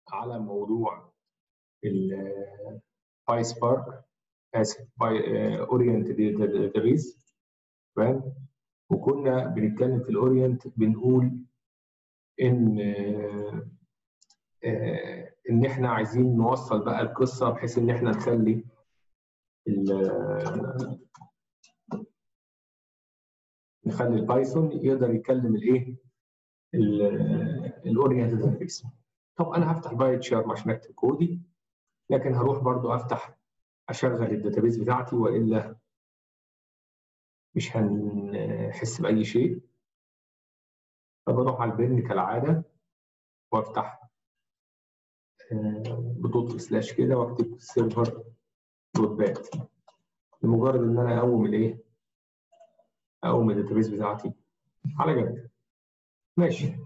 على موضوع الباي سبارك، اسف باي اورينت داتابيز. تمام. وكنا بنتكلم في الاورينت بنقول ان احنا عايزين نوصل بقى القصه بحيث ان احنا نخلي البايثون يقدر يكلم الايه الاورينت داتابيز. طب انا هفتح بايت شارم عشان اكتب كودي، لكن هروح برضو افتح اشغل الداتابيز بتاعتي والا مش هنحس باي شيء. فبروح على البن كالعاده وافتح بضغط سلاش كده واكتب سيرفر دوت بات لمجرد ان انا اقوم الداتابيز بتاعتي على جنب. ماشي،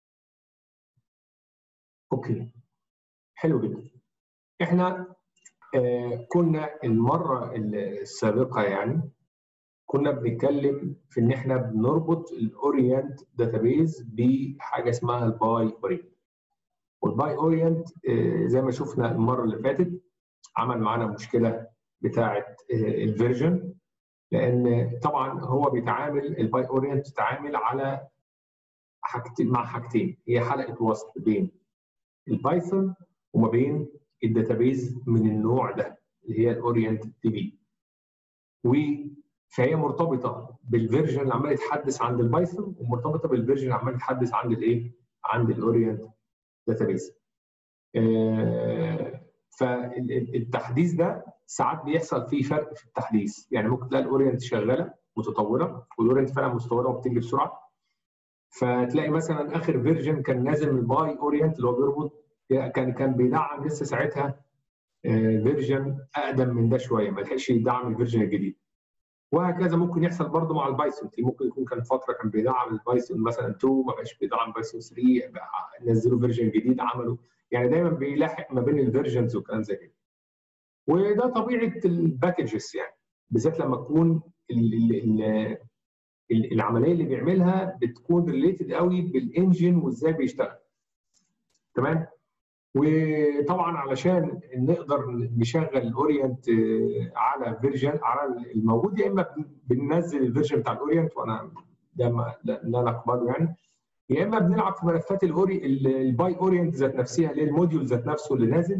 اوكي، حلو جدا. احنا كنا المره السابقه كنا بنتكلم في ان احنا بنربط الاورينت داتابيز بحاجه اسمها الباي اورينت. والباي اورينت زي ما شفنا المره اللي فاتت عمل معانا مشكله بتاعه الفيرجن، لان طبعا هو بيتعامل الباي اورينت بتتعامل على مع حاجتين، هي حلقه وصل بين البايثون وما بين الداتابيز من النوع ده اللي هي الاورينت دي بي. فهي مرتبطه بالفيرجن اللي عمال يتحدث عند البايثون ومرتبطه بالفيرجن اللي عمال يتحدث عند الاورينت داتابيز. فالتحديث ده ساعات بيحصل فيه فرق في التحديث، يعني ممكن تلاقي الاورينت شغاله متطوره والاورينت فعلا متطوره وبتجري بسرعه، فتلاقي مثلا اخر فيرجن كان نازل من الباي اورينت اللي هو بيربط كان بيدعم لسه ساعتها فيرجن اقدم من ده شويه، ما لحقش يدعم الفيرجن الجديد. وهكذا ممكن يحصل برضه مع البايثون، ممكن يكون كان فتره كان بيدعم البايثون مثلا 2 ما بقاش بيدعم بايثون 3، نزلوا فيرجن جديد عملوا، يعني دايما بيلاحق ما بين الفيرجنز وكلام زي كده. وده طبيعه الباكجز، يعني بالذات لما تكون العمليه اللي بيعملها بتكون ريليتد قوي بالانجن وازاي بيشتغل. تمام. وطبعا علشان نقدر نشغل الاورينت على فيرجن على الموجود، يا اما بننزل الفيرجن بتاع الاورينت وانا ده لا نقبله يعني، يا اما بنلعب في ملفات الباي اورينت ذات نفسها اللي هي الموديول ذات نفسه اللي نازل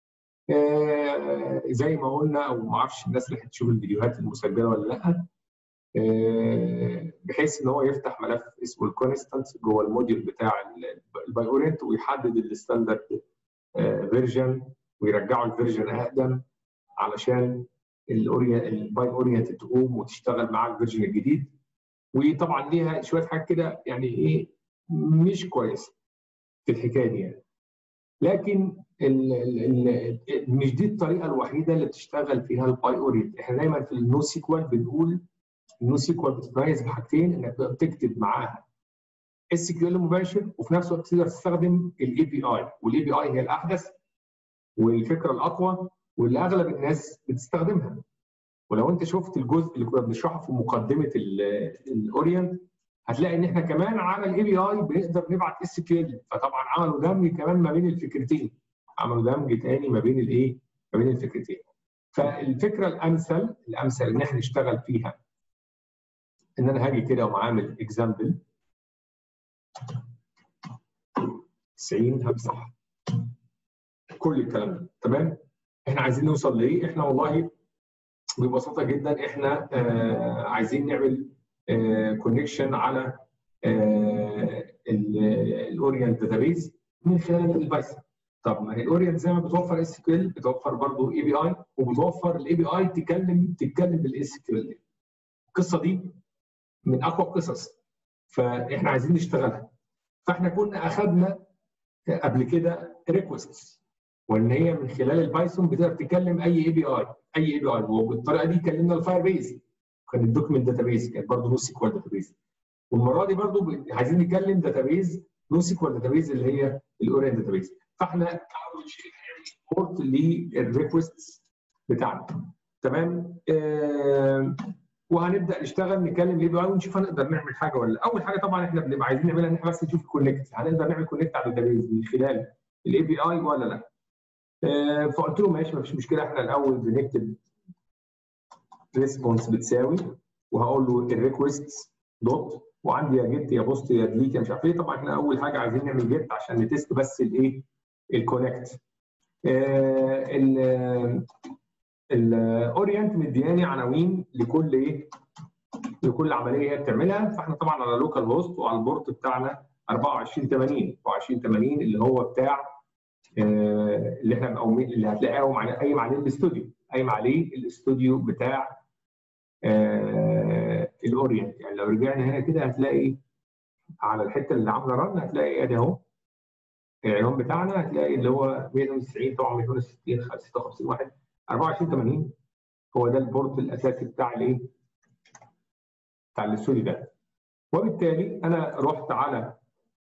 زي ما قلنا، او ما اعرفش الناس اللي هتشوف الفيديوهات المسجله ولا لا، بحيث ان هو يفتح ملف اسمه الكونستانت جوه الموديول بتاع الباي اورينت ويحدد الستاندرد فيرجن ويرجعوا الفيرجن اقدم علشان الباي اورينت تقوم وتشتغل مع الفيرجن الجديد. وطبعا ليها شويه حاجات كده يعني مش كويسه في الحكايه دي يعني. لكن مش دي الطريقه الوحيده اللي بتشتغل فيها الباي اورينت. احنا دايما في النو سيكوال بنقول النو سيكوال بتتميز بحاجتين، انك تقدر تكتب معاها اس كيو ال مباشر وفي نفس الوقت تقدر تستخدم الاي بي اي، والاي بي اي هي الاحدث والفكره الاقوى واللي اغلب الناس بتستخدمها. ولو انت شفت الجزء اللي كنا بنشرحه في مقدمه الاورينت هتلاقي ان احنا كمان على الاي بي اي بنقدر نبعت اس كيو ال، فطبعا عملوا دمج كمان ما بين الفكرتين، عملوا دمج تاني ما بين ما بين الفكرتين. فالفكره الامثل ان احنا نشتغل فيها ان انا هاجي كده وعامل اكزامبل 90 همسح كل الكلام ده. تمام. احنا عايزين نوصل لايه؟ احنا والله ببساطه جدا احنا عايزين نعمل كونكشن على الاورينت داتابيز من خلال البايثون. طب ما هي الاورينت زي ما بتوفر اس كيو ال بتوفر برضه اي بي اي، وبتوفر الاي بي اي تتكلم بالاس كيو ال. القصه دي من اقوى القصص، فاحنا عايزين نشتغلها. فاحنا كنا اخذنا قبل كده ريكوست، وان هي من خلال البايثون بتقدر تكلم اي بي اي، وبالطريقه دي كلمنا الفاير بيز، كان الدوكيمنت داتابيز كانت برضه نو سيكوال داتابيز. والمره دي برضه عايزين نكلم داتابيز نو سيكوال داتابيز اللي هي الاورينت داتابيز. فاحنا اول شيء هنعمل سبورت للريكوست بتاعنا. تمام. وهنبدا نشتغل نكلم الاي بي اي ونشوف هنقدر نعمل حاجه ولا. اول حاجه طبعا احنا بنبقى عايزين نعملها ان احنا بس نشوف الكونكت، هنقدر نعمل كونكت على الداتابيز من خلال الاي بي اي ولا لا. فقلت له ماشي مفيش مشكله، احنا الاول بنكتب ريسبونس بتساوي، وهقول له الريكوست دوت، وعندي يا جيت يا بوست يا ديليت يا مش عارف ايه. طبعا احنا اول حاجه عايزين نعمل جيت عشان نتست بس الايه الكونكت. الاورينت مدياني عناوين لكل ايه لكل عمليه هي بتعملها. فاحنا طبعا على لوكال هوست وعلى البورت بتاعنا 2480 اللي هو بتاع اللي احنا اللي هتلاقيهم قايم عليه الاستوديو، قايم عليه الاستوديو بتاع الاورينت. يعني لو رجعنا هنا كده هتلاقي على الحته اللي عامله رن، هتلاقي ادي اهو العنوان بتاعنا، هتلاقي اللي هو 190 طبعا 260 56 واحد 2480 هو ده البورت الاساسي بتاع الايه؟ بتاع الاستوديو ده. وبالتالي انا رحت على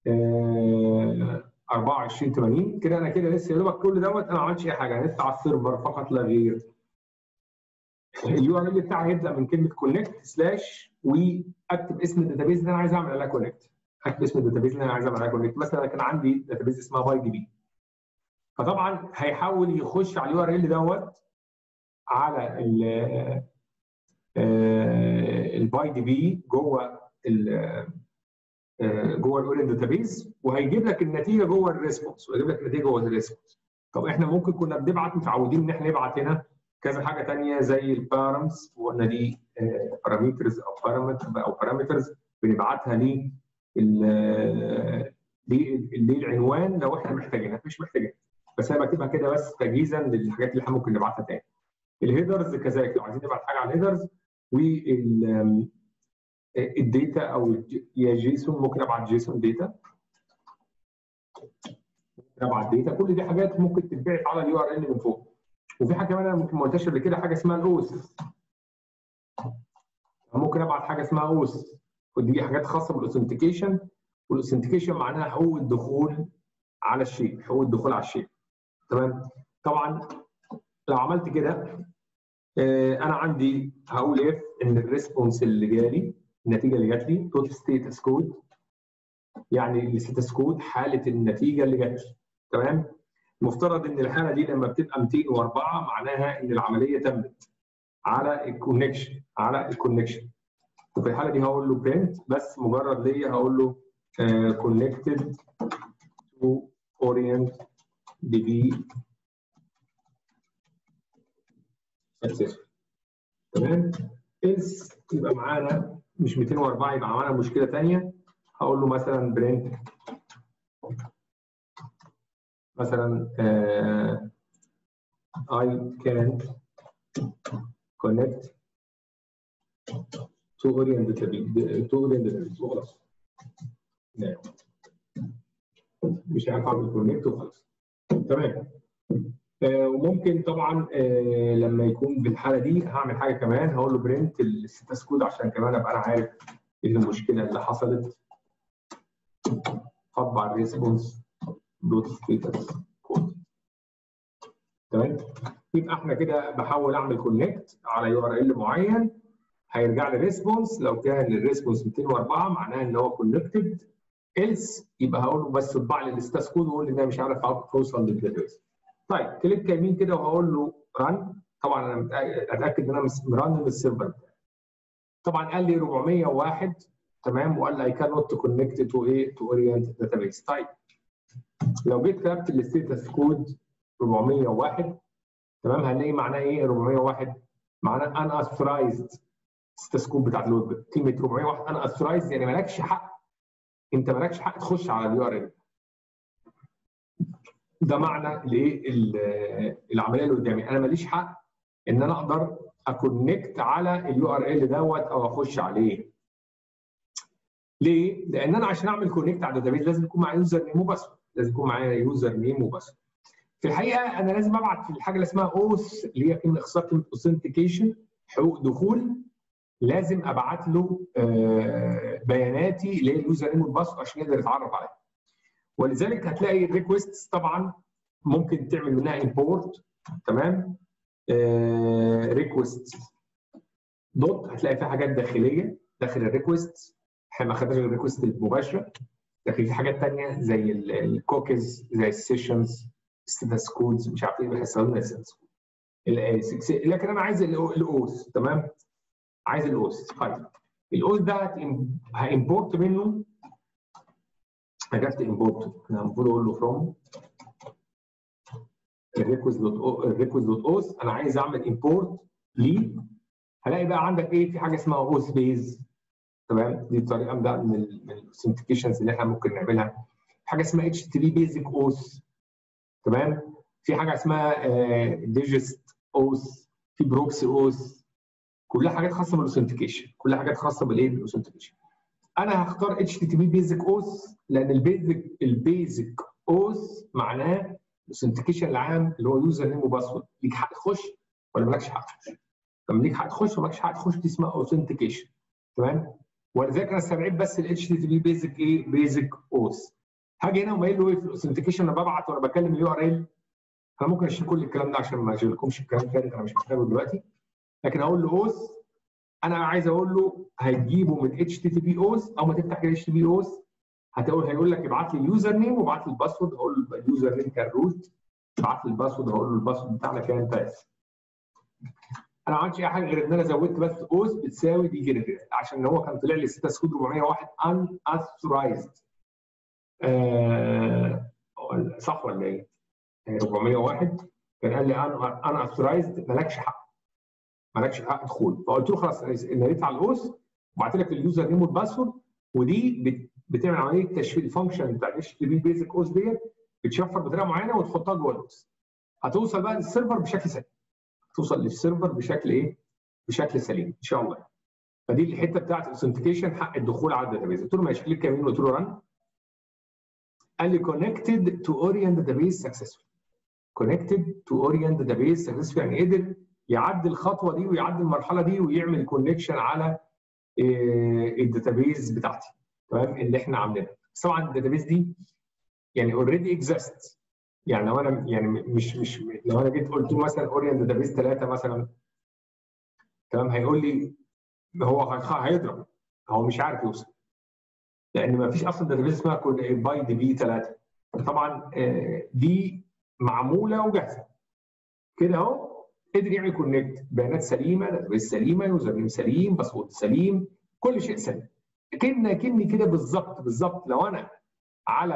2480 كده، انا كده لسه يا دوبك كل دوت انا ما عملتش اي حاجه، انا لسه على السيرفر فقط لا غير. اليو ار ال بتاعي هيبدا من كلمه كونكت سلاش، واكتب اسم الداتابيز اللي انا عايز اعمل عليها كونكت. اكتب اسم الداتابيز اللي انا عايز اعمل عليها كونكت. مثلا كان عندي داتابيز اسمها باي دي بي، فطبعا هيحاول يخش على اليو ار ال دوت على الباي دي بي جوه الاورينت داتابيز، وهيجيب لك النتيجه جوه الريسبونس، وهيجيب لك النتيجه جوه الريسبونس. طب احنا ممكن كنا بنبعت متعودين ان احنا نبعت هنا كذا حاجه ثانيه زي البارامز، وقلنا دي بارامترز او بارامترز بنبعتها للعنوان لو احنا محتاجينها. مش محتاجينها، بس انا بكتبها كده بس تجهيزا للحاجات اللي احنا ممكن نبعتها تاني. الهيدرز كذلك لو عايزين نبعت حاجه على الهيدرز، والداتا او يا جيسون، ممكن ابعت جيسون داتا، ابعت داتا. كل دي حاجات ممكن تتبعت على اليو ار ال من فوق. وفي حاجه كمان انا ممكن ما قلتهاش قبل كده، حاجه اسمها الاوس. ممكن ابعت حاجه اسمها اوس، ودي حاجات خاصه بالاوثنتيكيشن. والاوثنتيكيشن معناها حقوق الدخول على الشيء، حقوق الدخول على الشيء. تمام. طبعا لو عملت كده انا عندي هقول اف ان الريسبونس اللي جالي، النتيجه اللي جات لي دوت ستيتس كود، يعني الستاتس كود حاله النتيجه اللي جات لي. تمام. المفترض ان الحاله دي لما بتبقى 204 معناها ان العمليه تمت على الكونكشن. وفي الحاله دي هقول له برنت بس مجرد ليا، هقول له connected to orient db successful. تمام. else يبقى معانا مش 204، يبقى معانا مشكله ثانيه. هقول له مثلا برنت مثلا I can't connect to orient database وخلاص. مش عارف اعمل كونكت وخلاص. تمام. وممكن طبعا لما يكون بالحاله دي هعمل حاجه كمان، هقول له برنت الستاتس كود عشان كمان ابقى انا عارف ايه المشكله اللي حصلت. اطبع الريسبونس دوت ستاتس كود. تمام. يبقى احنا كده بحاول اعمل كونكت على يو ار ال معين، هيرجع لي ريسبونس. لو كان الريسبونس 204 معناها ان هو كونكتد. إلس يبقى هقول له بس اطبع لي الستاتس كود وقول لي ان انا مش عارف اوصل للداتابيس. طيب كليك يمين كده وهقول له ران. طبعا انا اتاكد ان انا مرن من السيرفر بتاعي. طبعا قال لي 401. تمام. وقال لي اي كان نوت كونكت تو ايه تو اورينت داتابيس. طيب لو جيت كتبت الستاتس كود 401، تمام، هنلاقي معناه ايه 401؟ معناه ان اثرايزد ستاتس كود بتاعت الويب. كلمه 401 ان اثرايزد يعني مالكش حق، انت مالكش حق تخش على اليو ار ال. ده معنى الايه العمليه اللي قدامي، انا ماليش حق ان انا اقدر اكونكت على اليو ار ال دوت او اخش عليه. ليه؟ لان انا عشان اعمل كونكت على الداتابيز لازم يكون معايا يوزر نيم وباسورد، لازم يكون معايا يوزر نيم وباسورد. في الحقيقه انا لازم ابعت في الحاجه اللي اسمها اوس، اللي هي كلمه اختصار كلمه اوثنتيكيشن، حقوق دخول. لازم ابعت له بياناتي اللي هي اليوزر نيم والباسورد عشان يقدر يتعرف عليها. ولذلك هتلاقي الريكوست طبعا ممكن تعمل منها امبورت. تمام. ريكوست دوت هتلاقي فيها حاجات داخليه داخل الريكوست، احنا ما خدناش الريكوست المباشره. لكن في حاجات ثانيه زي الكوكيز، زي السيشنز، ستاتس كودز، مش عارف ايه بيحصلوا لنا. لكن انا عايز الاوث. تمام، عايز الاوث. طيب الاوث ده هامبورت منه. عرفت امبورت، انا المفروض اقول له فروم الريكوست.اوث. انا عايز اعمل امبورت ليه. هلاقي بقى عندك ايه، في حاجه اسمها اوث بيز. تمام، دي طريقه بقى من الاوثنتيكيشنز اللي احنا ممكن نعملها. حاجه اسمها اتش تي بي بيزك اوث. تمام، في حاجه اسمها ديجست اوث، في بروكسي اوث. كلها حاجات خاصه بالاوثنتيكيشن، كلها حاجات خاصه بالايه، بالاوثنتيكيشن. انا هختار اتش تي بي بيزك اوث لان البيزك اوث معناه الاوثنتيكيشن العام اللي هو يوزر نيم وباسورد. ليك حق تخش ولا مالكش حق تخش؟ لما ليك حق تخش ومالكش حق تخش دي اسمها اوثنتيكيشن. تمام، ولذلك انا استبعد بس الاتش تي بي بيزك ايه، بيزك اوث. هاجي هنا وقايل له ايه في الاوثنتيكيشن، انا ببعت وانا بكلم اليو ار ال. انا ممكن اشيل كل الكلام ده عشان ما اشيلكمش الكلام تاني، انا مش محتاجه دلوقتي. لكن هقول له اوث، انا عايز اقول له هتجيبه من اتش تي بي اوث، او ما تفتح الاتش تي بي اوث هيقول لك ابعت لي اليوزر نيم وابعت لي الباسورد. هقول له اليوزر نيم كان روت، ابعت لي الباسورد، هقول له الباسورد بتاعنا كان باس. انا ما عملتش اي حاجه غير ان انا زودت بس اوث بتساوي دي كده كده، عشان هو كان طلع لي ستاتس كود 401 ان اثورايزد. صح ولا ايه؟ 401 كان قال لي ان اثورايزد، مالكش حق دخول. فقلت له خلاص نريت على الاوث وبعت لك اليوزر نيم والباسورد. ودي بتعمل عمليه تشفير. الفانكشن بتاع اتش تي بي بيزك اوث ديت بتشفر بطريقه معينه وتحطها جوه الاوث. هتوصل بقى للسيرفر بشكل سليم. توصل للسيرفر بشكل ايه؟ بشكل سليم ان شاء الله. فدي الحته بتاعت الاوثنتيكيشن، حق الدخول على الداتابيز. قلت له ماشي، كليك يمين وقلت له رن. قال لي كونكتد تو اورينت داتابيز سكسسفول. كونكتد تو اورينت داتابيز سكسسفول يعني قدر يعدي الخطوه دي ويعدي المرحله دي ويعمل كونكشن على الداتابيز بتاعتي. تمام، اللي احنا عاملينها. بس طبعا الداتابيز دي يعني اوريدي اكزيست. يعني لو انا يعني مش لو انا جيت قلت له مثلا اورينت داتابيز 3 مثلا، تمام، هيقول لي هو هيضرب، هو مش عارف يوصل لان ما فيش اصلا داتابيز اسمها باي دي بي 3. طبعا دي معموله وجاهزه كده اهو. قدر يعمل كونكت، بيانات سليمه، داتابيز سليمه، يوزر نيم سليم، باسورد سليم، كل شيء سليم. كني كده بالظبط. لو انا على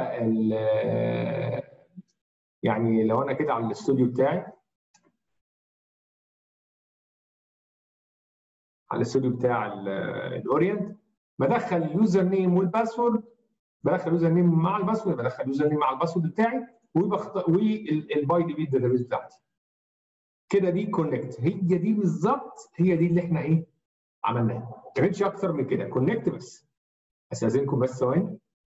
يعني لو انا كده على الاستوديو بتاعي، على الاستوديو بتاع الاورينت، بدخل اليوزر نيم والباسورد، بدخل اليوزر نيم مع الباسورد، بدخل اليوزر نيم مع الباسورد بتاعي، والباي دي بي الداتابيز بتاعتي. كده دي كونكت. هي دي بالظبط، هي دي اللي احنا ايه عملناها. ما كانتش اكتر من كده، كونكت بس. استاذنكم بس ثواني.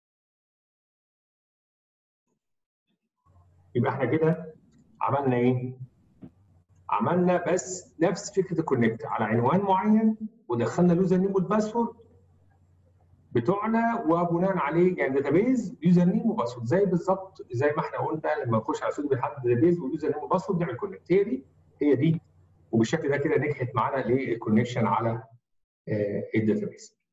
يبقى احنا كده عملنا ايه؟ عملنا بس نفس فكره الكونكت على عنوان معين، ودخلنا اليوزر نيم والباسورد بتوعنا، وبناء عليه يعني داتابيز يوزر نيم وباسورد بالظبط زي ما احنا قلنا لما نخش على سوق بنحدد داتابيز واليوزر نيم وباسورد نعمل كونكت. هي دي وبالشكل ده كده نجحت معانا للكونكشن على الداتابيز.